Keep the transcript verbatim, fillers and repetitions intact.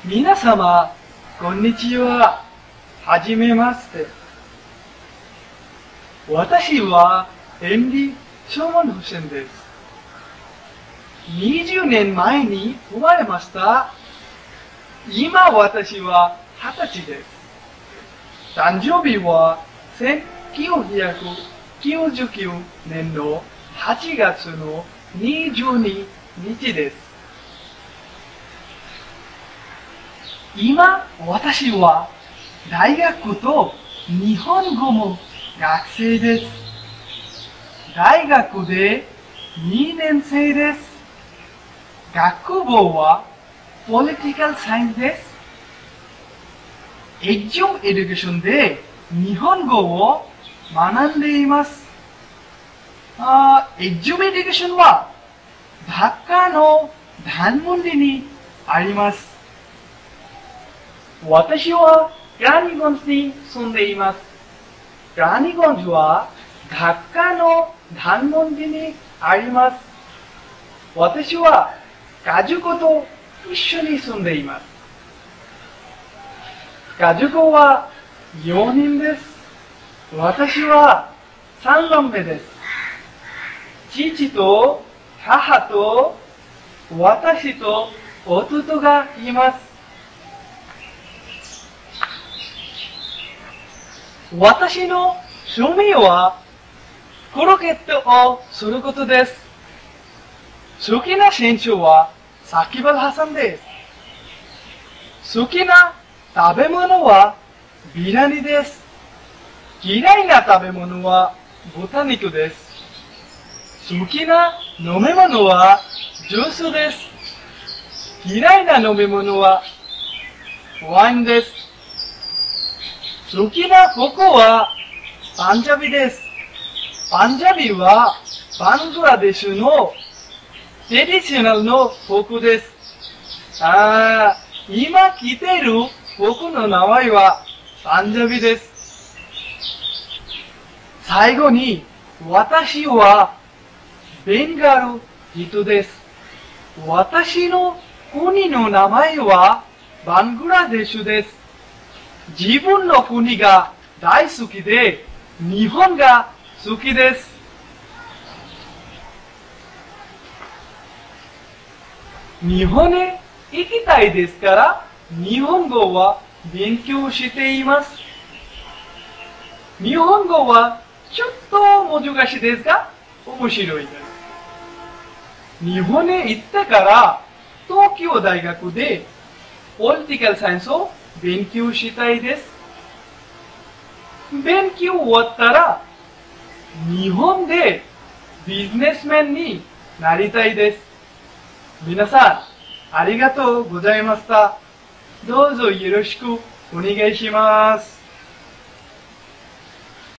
皆様、こんにちは。はじめまして。私はエムディー ショーマン・フセンです。にじゅうねんまえに生まれました。今私ははたちです。誕生日はせんきゅうひゃくきゅうじゅうきゅうねんのはちがつのにじゅうににちです。今、私は大学と日本語も学生です。大学でにねんせいです。学部はポリティカルサイエンスです。エッジュエデュケーションで日本語を学んでいます。あエッジュエデュケーションは学科のダンモンデにあります。私はラニゴンズに住んでいます。ラニゴンズは学科のダンモンデにあります。私は家族と一緒に住んでいます。家族はよにんです。私はさんばんめです。父と母と私と弟がいます。私の趣味はクロケットをすることです。好きな選手はサキバルハサンです。好きな食べ物はビラニです。嫌いな食べ物は豚肉です。好きな飲み物はジュースです。嫌いな飲み物はワインです。好きな服はパンジャビです。パンジャビはバングラデシュのトラディショナルの服です。あー、今着ている服の名前はパンジャビです。最後に、私はベンガル人です。私の国の名前はバングラデシュです。自分の国が大好きで、日本が好きです。日本へ行きたいですから、日本語は勉強しています。日本語はちょっと難しいですが、面白いです。日本へ行ってから、東京大学でポリティカルサイエンスを勉強したいです。勉強終わったら、日本でビジネスマンになりたいです。皆さん、ありがとうございました。どうぞよろしくお願いします。